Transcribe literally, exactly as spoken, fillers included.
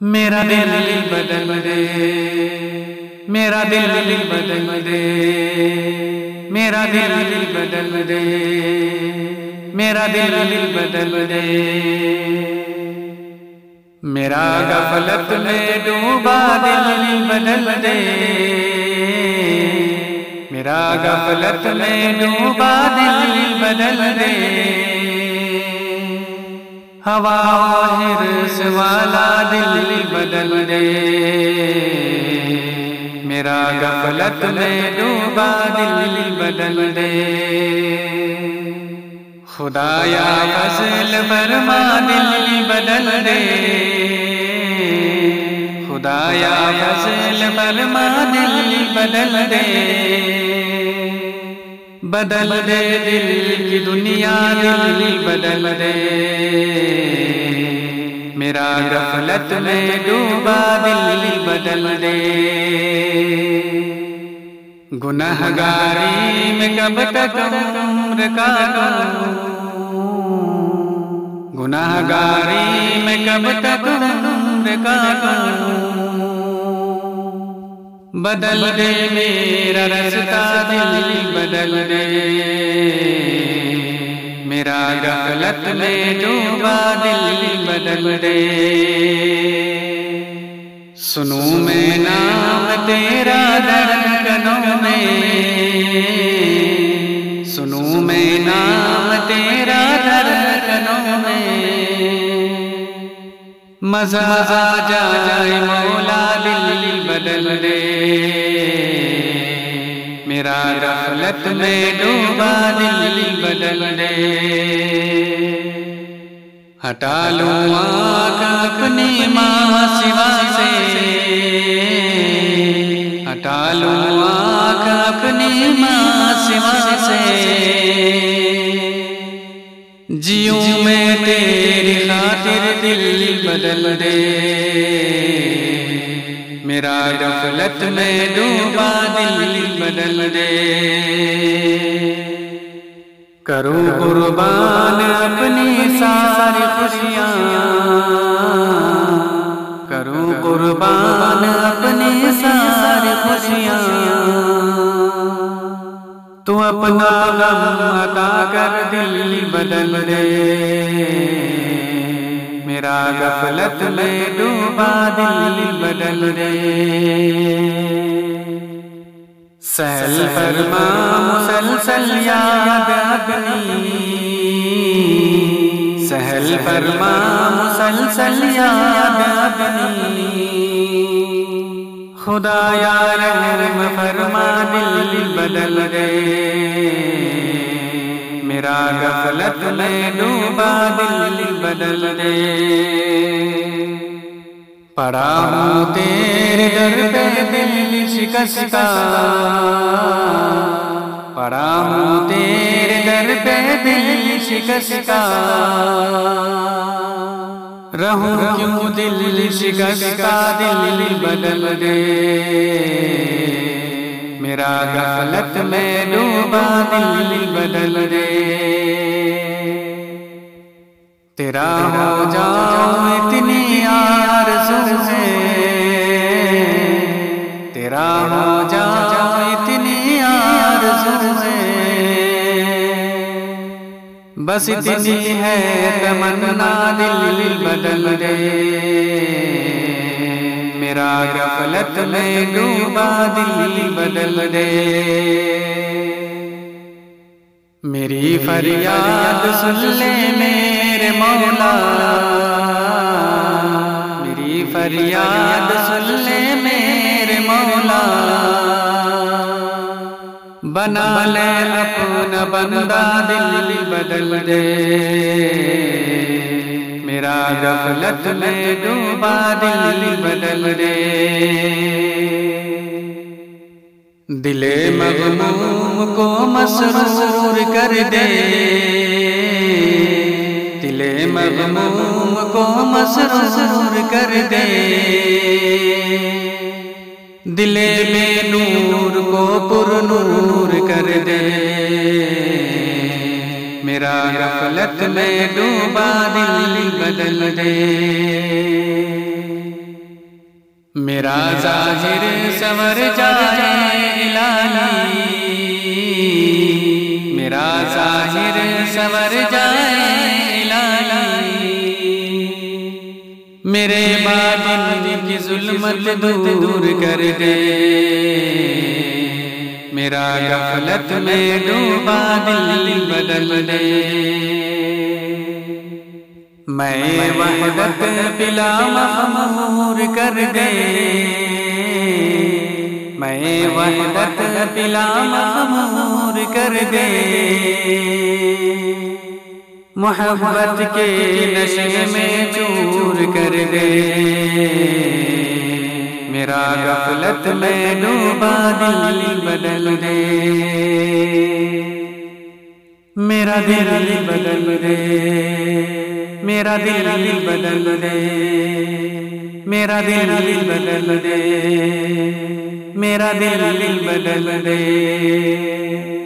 मेरा दिल बदल दे, मेरा दिल बदल दे, मेरा दिल बदल दे, मेरा दिल बदल दे। मेरा गफलत में डूबा दिल बदल दे, मेरा गफलत में डूबा दिल बदल दे। हवा हिर्स वाला दिल बदल दे, मेरा गफलत में डूबा दिल बदल दे। खुदाया फज़ल फरमा दिल बदल दे, खुदाया फज़ल फरमा दिल बदल दे। बदल दे दिल की दुनिया दिल बदल दे, मेरा गफलत में डूबा दिल बदल दे। गुनहगारी में कब तक उम्र काटूं, गुनहगारी में कब तक उम्र काटूं। बदल दे मेरा रास्ता दिल बदल दे, मेरा गफलत में डूबा दिल बदल दे। सुनूं मैं नाम तेरा धड़कनों में, सुनूं मैं नाम तेरा धड़कनों में। मजा आ जाए मौला दिल बदल दे, मेरा गफलत में डूबा दिल बदल दे। हटा लूं आँख अपनी माँ सिवा से, हटा लूं आँख अपनी माँ सिवा से। जियूं मैं तेरी खातिर दिल बदल दे, मेरा गफलत में डूबा दिल बदल दे। करूं कुर्बान अपनी सारी खुशियाँ, करूं कुर्बान अपनी सारी खुशियाँ। तू अपना गम अता कर दिल बदल दे, मेरा गफलत में डूबा दिल बदल दे। सहल फरमा मुसलसल याद अपनी, सहल फरमा मुसलसल याद अपनी। खुदाया रहम फरमा दिल बदल दे, मेरा गफलत में डूबा दिल बदल दे। पड़ा हूँ तेरे दर पे दिल शिकस्ता, पड़ा हूँ तेरे दर पे दिल शिकस्ता। रहूं क्यों दिल शिकस्ता दिल बदल दे, मेरा गफलत में डूबा दिल बदल दे। तेरा हो जाऊं इतनी आरज़ू है, तेरा हो जाऊं इतनी आरज़ू है। बस इतनी है तमन्ना दिल बदल दे, मेरा गफलत में डूबा दिल बदल दे। मेरी फरियाद सुन ले मेरे मौला, मेरी फरियाद सुन ले मेरे मौला। बना ले अपना बंदा दिल बदल दे, मेरा गफलत में डूबा दिल बदल दे। दिले मग़मूम को मसरूर कर दे, दिले मग़मूम को मसरूर कर दे। दिले बेनूर को पुरनूर कर दे, मेरा गफलत में डूबा दिल बदल दे। मेरा ज़ाहिर संवर जाए इलाही, मेरा ज़ाहिर संवर जाए इलाही, मेरे बातिन की जुल्मत दूर कर दे, मेरा गफलत में डूबा दिल बदल दे। मैं वहदत पिला मखमूर कर दे, मैं वहदत पिला मखमूर कर दे, मोहब्बत के नशे में चूर कर दे, मेरा गफलत में डूबा दिल बदल दे, मेरा दिल बदल दे, मेरा दिल बदल दे, मेरा दिल बदल दे, मेरा दिल बदल दे।